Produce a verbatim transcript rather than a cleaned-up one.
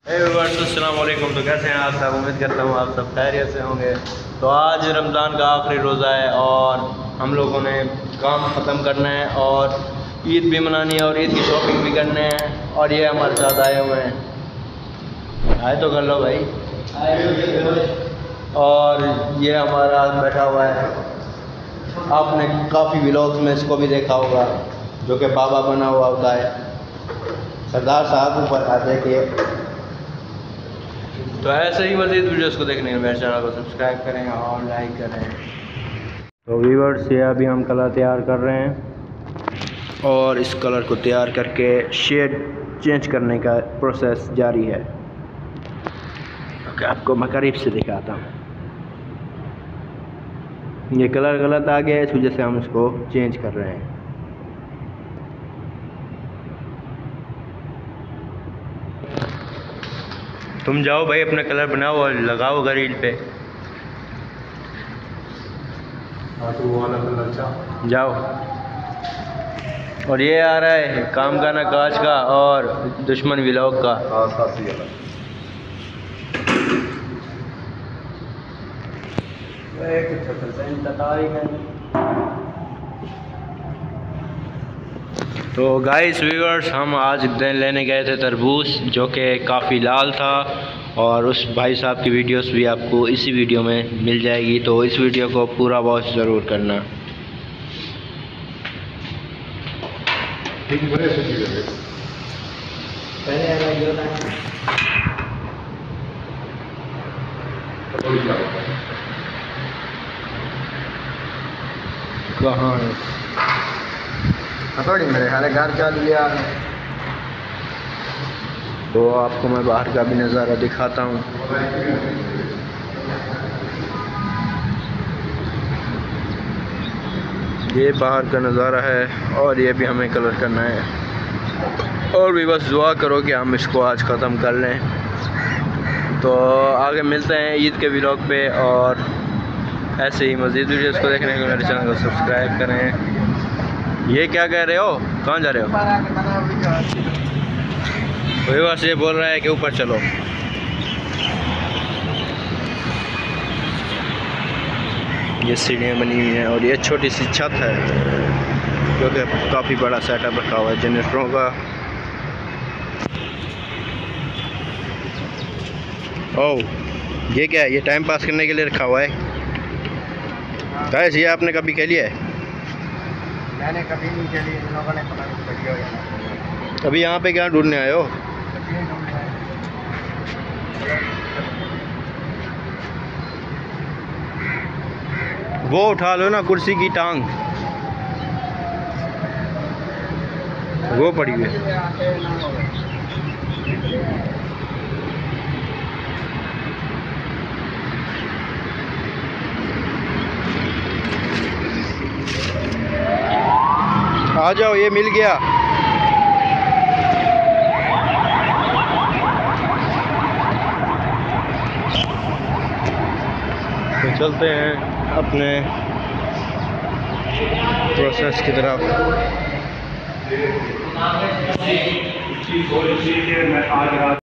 अस्सलाम वालेकुम। तो कैसे हैं आप सब? उम्मीद करता हूँ आप सब खैरियत से होंगे। तो आज रमज़ान का आखिरी रोज़ा है और हम लोगों ने काम ख़त्म करना है और ईद भी मनानी है और ईद की शॉपिंग भी करने हैं। और ये हमारे साथ आए हुए हैं, आए तो कर लो भाई। और ये हमारा बैठा हुआ है, आपने काफ़ी व्लॉग्स में इसको भी देखा होगा, जो कि बाबा बना हुआ होता है। सरदार साहब ऊपर आ देखिए। तो ऐसे ही मज़ीद वीडियोस को देखने के लिए मेरे चैनल को सब्सक्राइब करें और लाइक करें। तो व्यूअर्स, ये अभी हम कलर तैयार कर रहे हैं और इस कलर को तैयार करके शेड चेंज करने का प्रोसेस जारी है। ओके, आपको मैं करीब से दिखाता हूँ। ये कलर गलत आ गया है, इस वजह से हम इसको चेंज कर रहे हैं। तुम जाओ भाई, अपना कलर बनाओ और लगाओ ग्रिल पे। जाओ। और ये आ रहा है काम का ना काज का और दुश्मन व्लॉग का। तो गाइस व्यूअर्स, हम आज लेने गए थे तरबूज, जो कि काफ़ी लाल था, और उस भाई साहब की वीडियोस भी आपको इसी वीडियो में मिल जाएगी। तो इस वीडियो को पूरा वॉच ज़रूर करना। कहाँ है थोड़ी मेरे ख्याल घर चल लिया। तो आपको मैं बाहर का भी नज़ारा दिखाता हूँ। ये बाहर का नज़ारा है और ये भी हमें कलर करना है। और भी बस दुआ करो कि हम इसको आज ख़त्म कर लें। तो आगे मिलते हैं ईद के व्लॉग पे, और ऐसे ही मज़ीद वीडियोस को देखने के लिए मेरे चैनल को सब्सक्राइब करें। ये क्या कह रहे हो? कहाँ जा रहे हो? वही बस ये बोल रहा है कि ऊपर चलो। ये सीढ़ियाँ बनी हुई हैं और ये छोटी सी छत है, जो कि काफ़ी बड़ा सेटअप रखा हुआ है जनरेटरों का। ओह, ये क्या है? ये टाइम पास करने के लिए रखा हुआ है। गाइस, ये आपने कभी कह लिया है? मैंने कभी नहीं चली, इन लोगों ने पता नहीं बढ़िया हो जाना। अभी यहाँ पे क्या ढूंढने आए हो? वो उठा लो ना, कुर्सी की टांग वो पड़ी हुई है। आ जाओ, ये मिल गया। तो चलते हैं अपने प्रोसेस की तरफ।